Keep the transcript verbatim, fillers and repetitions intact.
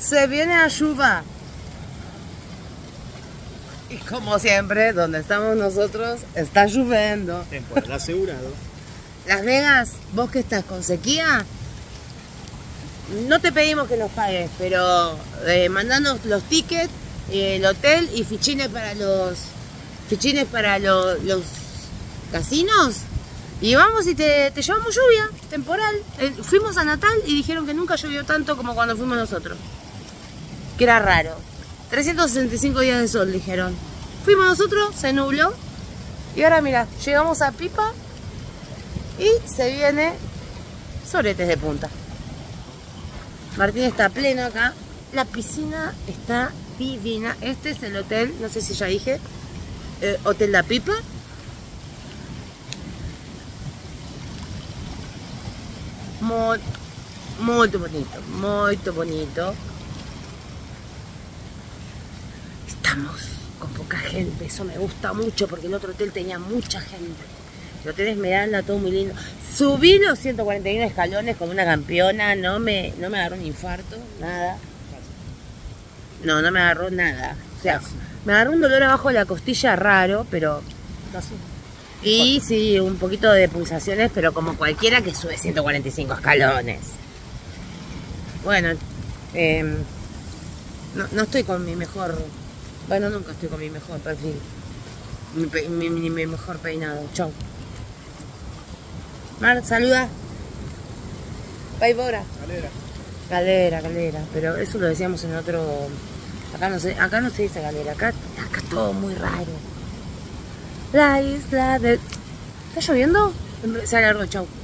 Se viene la lluvia. Y como siempre, donde estamos nosotros, está lloviendo. Temporal asegurado. Las Vegas, vos que estás con sequía, no te pedimos que nos pagues, pero eh, mandanos los tickets, eh, el hotel y fichines para los fichines para lo, los casinos. Y vamos y te, te llevamos lluvia temporal. Eh, fuimos a Natal y dijeron que nunca llovió tanto como cuando fuimos nosotros. Que era raro. trescientos sesenta y cinco días de sol, dijeron. Fuimos nosotros, se nubló. Y ahora mira, llegamos a Pipa y se viene soretes de punta. Martín está pleno acá. La piscina está divina. Este es el hotel, no sé si ya dije, eh, Hotel La Pipa. Muy, muy bonito, muy bonito. Estamos con poca gente, eso me gusta mucho porque el otro hotel tenía mucha gente. El hotel Esmeralda, todo muy lindo. Subí los ciento cuarenta y uno escalones como una campeona, no me, no me agarró un infarto, nada. No, no me agarró nada. O sea, me agarró un dolor abajo de la costilla raro, pero... Y sí, un poquito de pulsaciones, pero como cualquiera que sube ciento cuarenta y cinco escalones. Bueno, eh, no, no estoy con mi mejor... Bueno, nunca estoy con mi mejor perfil. Mi, pe, mi, mi, mi mejor peinado. Chau. Mar, saluda. Bye, Bora. Galera. Galera, galera. Pero eso lo decíamos en otro... Acá no se, acá no se dice galera. Acá, acá todo muy raro. La isla de... ¿Está lloviendo? Se alargó, chau.